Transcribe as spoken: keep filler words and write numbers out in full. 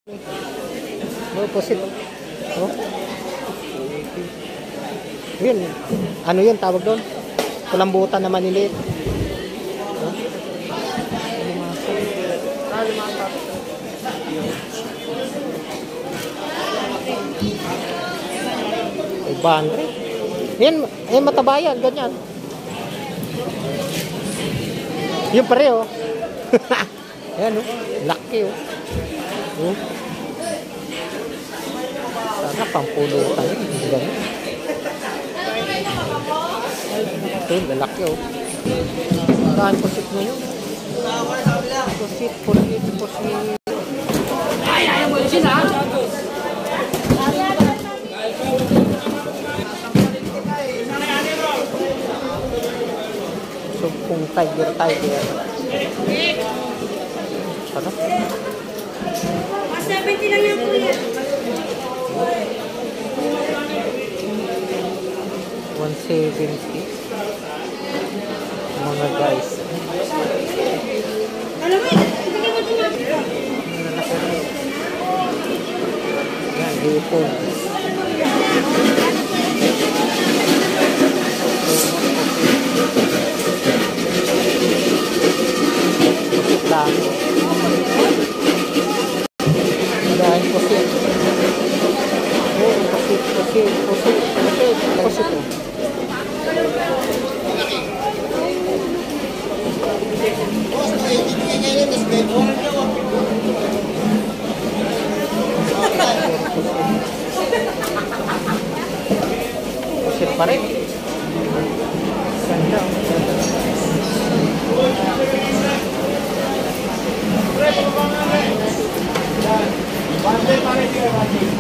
Oh, pusit. Oh. Yun. Ano yun tawag doon? Kulambutan na maniliit. Oh. Ay, bandre. Yan, yan mataba yan, ganyan. Yung pare, oh. Ayan, oh. Laki, oh. Oh. Sana pampulutan yun. Ganyan. Ito, lalaki, oh. Saan pusit mo yun? Pusit, pusit, pusit. Ay, ayaw mo yun, ha? Sumpong tiger, tiger. Sarap. one seventy lang yan, kuya. one seventy. Mga guys. Alam mo, ibigay mo din natin. Yan, hipon. Pusit lang. Dahil pusit. Oh, pusit, pusit, pusit, pusit, pusit. Pusit pa rin. Ganda. Bande pare